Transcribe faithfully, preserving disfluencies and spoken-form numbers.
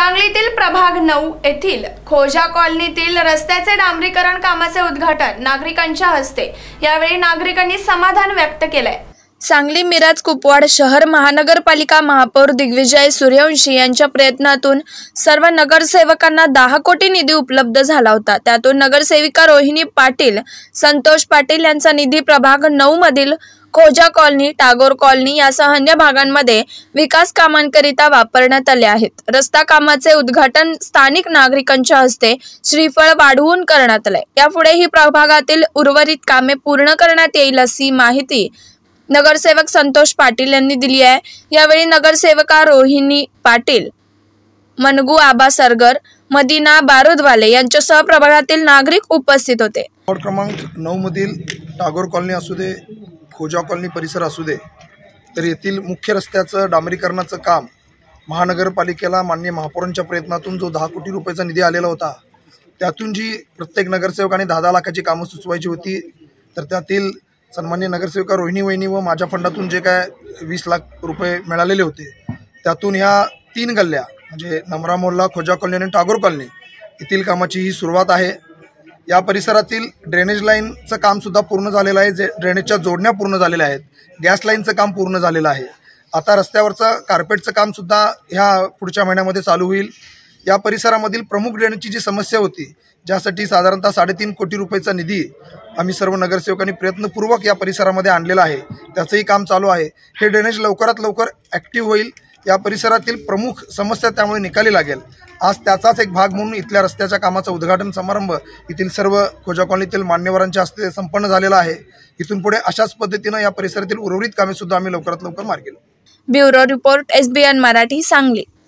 सांगलीतील प्रभाग नऊ येथील खोजा कॉलनीतील रस्त्याचे डांबरीकरण कामाचे उद्घाटन नागरिकांच्या हस्ते। यावेळी नागरिकांनी समाधान व्यक्त केले। सांगली मिरज कुपवाड शहर महानगरपालिका महापौर दिग्विजय सूर्यवंशी यांच्या प्रयत्नातून सर्व नगरसेवकांना दहा कोटी निधी उपलब्ध झाला होता। त्यातून नगरसेविका रोहिणी पाटील, संतोष पाटील यांचा निधी प्रभाग नऊ मधील खोजा कॉलनी, टागोर कॉलनी यासह अन्य भागांमध्ये विकास कामांकरिता वापरण्यात आले आहेत। रस्ता कामाचे उद्घाटन स्थानिक नागरिकांच्या हस्ते श्रीफळ वाढवून करण्यात आले। यापुढे ही प्रभागातील उर्वरित कामे पूर्ण करण्यात येईल अशी माहिती नगरसेवक संतोष पाटील यांनी दिली आहे। यावेळी नगरसेवका रोहिणी पाटील, मनगू आबा सरगर, मदीना बारूदवाले यांच्यासह प्रभागातील नागरिक उपस्थित होते। वॉर्ड क्रमांक नऊ मधील टागोर कॉलनी असू दे, खोजा कॉलनी परिसर असू दे, तर येथील मुख्य रस्त्याचं डांबरीकरणाचं काम महानगरपालिकेला माननीय महापौरांच्या प्रयत्नातून जो दहा कोटी रुपयाचा निधी आलेला होता, त्यातून जी प्रत्येक नगरसेवकाने दहा दहा लाखाची कामं सुचवायची होती, तर त्यातील सन्माननीय नगरसेविका रोहिणी वहिनी व माझ्या फंडातून जे काय वीस लाख रुपये मिळालेले होते, त्यातून ह्या तीन गल्ल्या म्हणजे नमरा मोहल्ला, खोजा कॉलनी आणि टागोर कॉलनी येथील कामाची ही सुरुवात आहे। या परिसरातील ड्रेनेज लाईनचं कामसुद्धा पूर्ण झालेलं आहे। जे ड्रेनेजच्या जोडण्या पूर्ण झालेल्या आहेत, गॅस लाईनचं काम पूर्ण झालेलं आहे। आता रस्त्यावरचं कार्पेटचं कामसुद्धा ह्या पुढच्या महिन्यामध्ये चालू होईल। या परिसरामधील प्रमुख ड्रेनेजची जी समस्या होती, ज्यासाठी साधारणतः साडेतीन कोटी रुपयाचा निधी आम्ही सर्व नगरसेवकांनी प्रयत्नपूर्वक या परिसरामध्ये आणलेला आहे, त्याचंही काम चालू आहे। हे ड्रेनेज लवकरात लवकर ॲक्टिव्ह होईल। या परिसरातील प्रमुख समस्या त्यामुळे निकाली लागेल। आज त्याचाच एक भाग म्हणून इथल्या रस्त्याच्या कामाचा उद्घाटन समारंभ येथील सर्व खोजा कॉलनीतील मान्यवरांच्या हस्ते संपन्न झालेला आहे। इथून पुढे अशाच पद्धतीनं या परिसरातील उर्वरित कामे सुद्धा आम्ही लवकरात लवकर मार्गी लावू। Bureau report, S B N Marathi, Sangli.